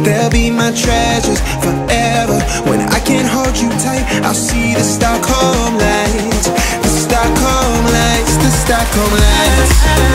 They'll be my treasures forever. When I can't hold you tight, I'll see the Stockholm lights. The Stockholm lights, the Stockholm lights.